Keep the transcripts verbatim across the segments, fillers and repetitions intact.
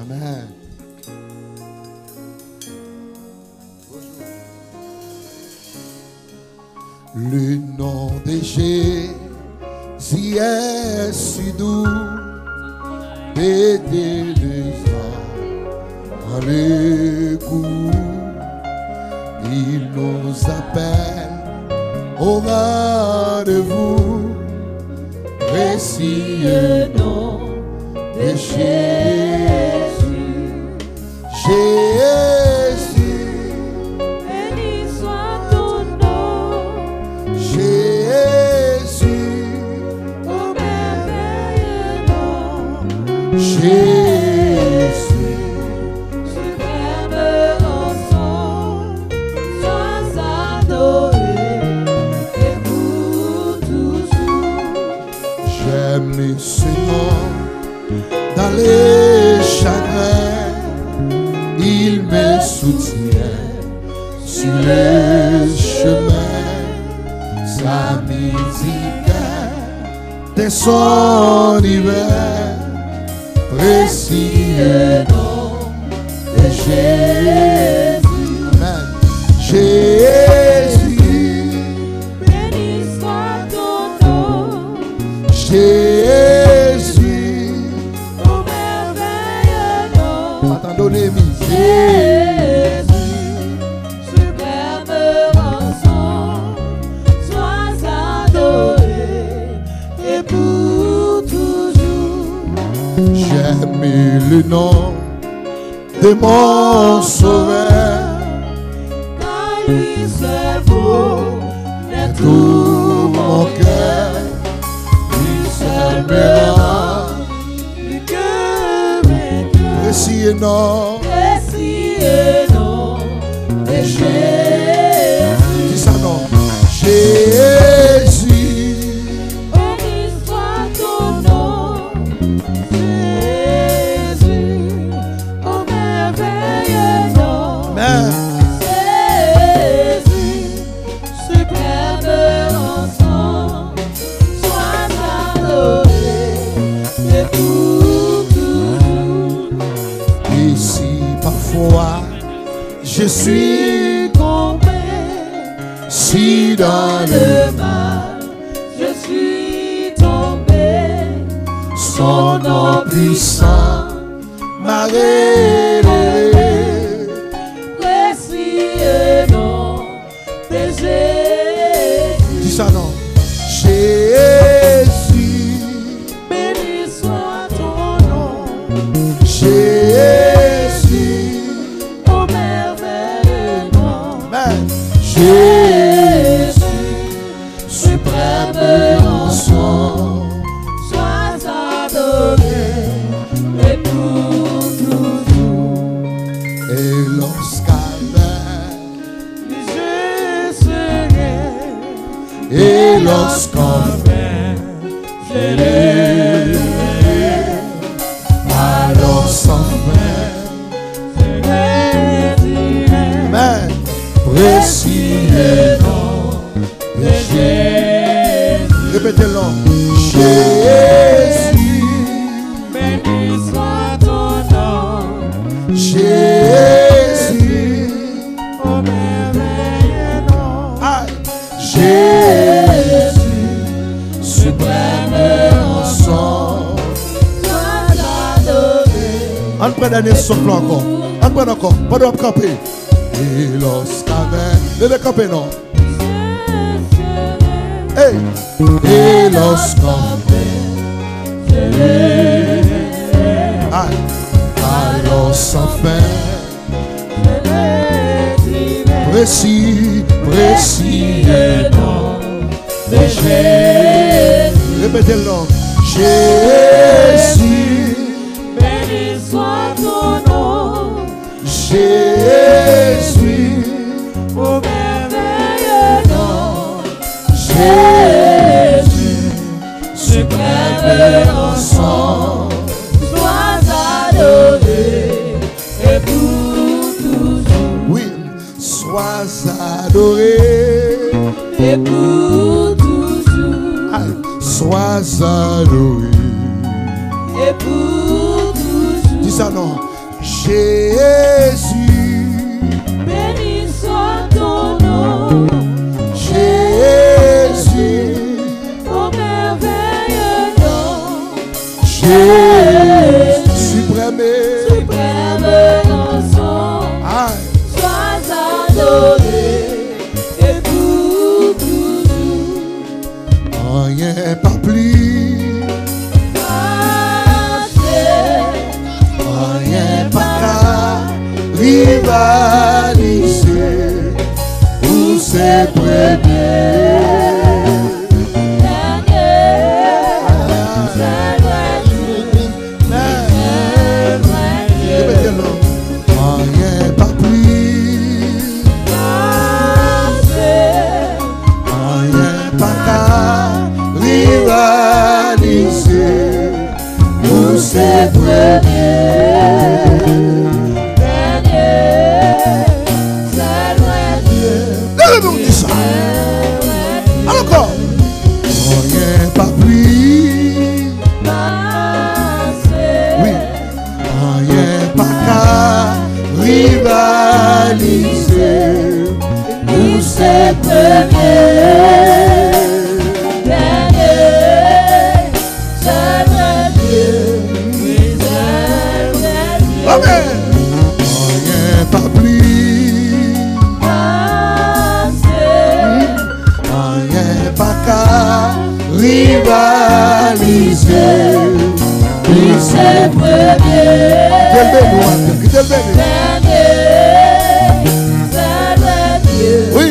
Amen. Le nom de Jésus est si doux, aider les âmes à l'écoute. Il nous appelle au rendez-vous, précieux nom de Jésus. Jésus, béni soit ton nom. Jésus, Ô merveilleux nom. Jésus, Superbe rançon, sois adoré et pour toujours. j'aime ce nom dans les chagrins. Il me soutient sur le chemin. Sa musique de son hiver, précieux nom de Jésus. Amen. Jésus, Béni soit ton nom. Jésus, Ô merveilleux nom. attendez mes Jésus, superbe rançon, sois adoré et pour toujours. j'aime le nom de mon sauveur. Car lui seul vaut n'est Tout mon cœur, lui seul me rend plus que vainqueur. précieux nom. Précieux nom de Jésus. Dis ça non. Jésus, Béni soit ton nom, Jésus, ô merveilleux nom. Amen. Jésus, superbe rançon, sois adoré et pour toujours. Ici parfois je suis Tombé si dans le le mal, je suis tombé. son nom puissant m'a relevé. Précieux nom de Jésus. Dis ça non. Jésus, Béni soit ton nom. Jésus, Ô merveilleux nom. Amen. Jésus, suprême rançon. sois adoré et pour toujours. Et lorsqu'avec Les yeux serrés, et lorsqu'on je l'ai. alors sans fin, Amen. Précieux nom de Jésus. Répétez-le. Jésus, Béni soit ton nom, Jésus, ô merveilleux nom. ah, Jésus, suprême rançon. Sois adoré. On prend dernier souffle encore. On prend encore. Pas de camper. Et lorsqu'avec. Levez camper non. Hey. Et lorsqu'on ah. alors sans fin. Précis, précis nom de Jésus. Répétez-le nom. Jésus, Béni soit ton nom, Jésus, ô merveilleux nom. Jésus, suprême rançon. Sois adoré et pour toujours. Oui, sois adoré. Et pour toujours. Aïe, sois adoré. Et pour toujours. Dis ça non. Jésus, béni soit ton nom, Jésus, au merveilleux nom, Jésus, suprême, suprême rançon, aïe, sois adoré et pour toujours. rien pas plus, rien pas qu'à rivaliser pour ses premiers. Rien pas plus, rien pas qu'à rivaliser pour ses premiers. Lève-nous, dis ça. Encore. Rien pas plus, oui, rien pas qu'à rivaliser pour ses premiers. Amen. Rien pas plus, rien pas qu'à rivaliser pour ses premiers. Quel bel nom, quel bel nom. Oui.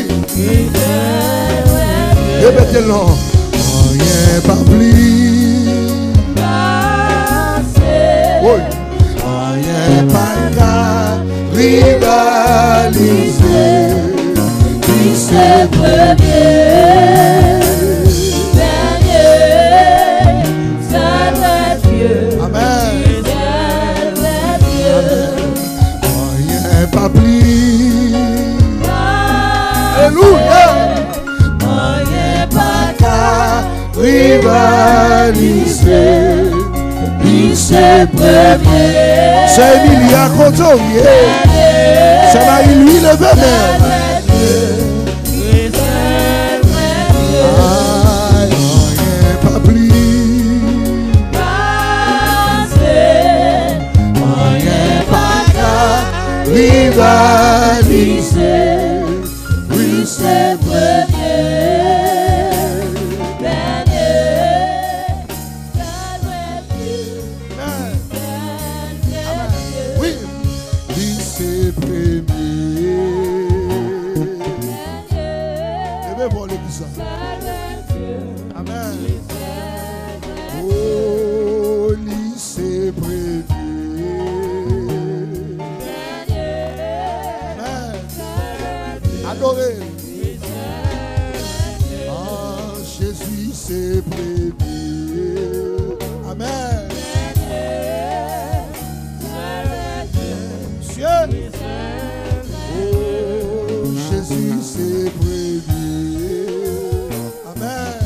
Répétez-le. Rien pas plus, oui, rien pas qu'à rivaliser pour ses premiers. Amen. Rien pas plus. Alléluia. Rien pas qu'à rivaliser pour ses premiers. C'est Emilia Cotorie. C'est Marie-Louis Levemer. Rien pas plus. Rien pas qu'à rivaliser pour ses premiers. Oui, pour ses premiers. Et bien, bon, l'église. Amen. Oh, lycée premier. Amen. Adoré. Ah, Jésus, c'est premier. Amen. Monsieur. Oh, Jésus, c'est premier. Amen.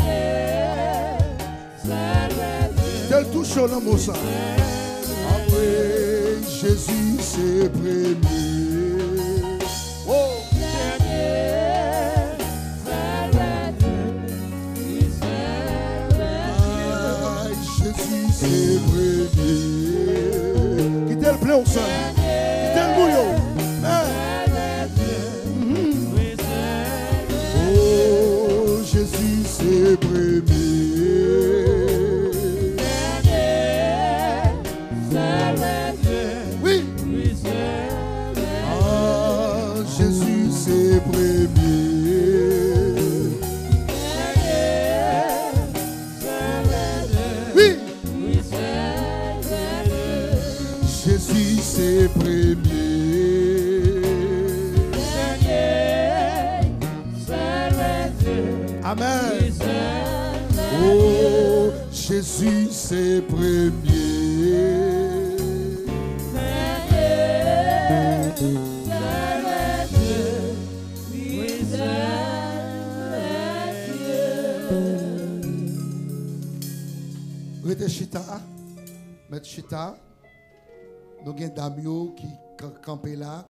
Quel touche au nom ça. Après, Jésus, c'est premier. Oh. Ah, Jésus, c'est premier. Quittez le plein au sol. Quittez le bouillon. Oh, Jésus, c'est premier. Oui. Ah, Jésus, c'est premier. Oui. Jésus, c'est premier. Amen. Oh, Jésus, c'est premier. Rete chita, met chita. Nous avons des dames qui campent là.